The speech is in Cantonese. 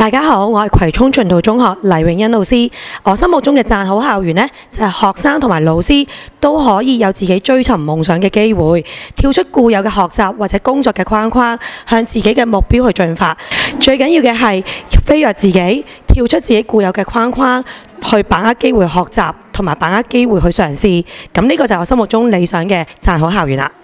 大家好，我係葵涌循道中學黎永欣老師。我心目中嘅讚好校園呢，就係學生同埋老師都可以有自己追尋夢想嘅機會，跳出固有嘅學習或者工作嘅框框，向自己嘅目標去進發。最緊要嘅係飛躍自己，跳出自己固有嘅框框，去把握機會學習同埋把握機會去嘗試。咁呢個就係我心目中理想嘅讚好校園啦。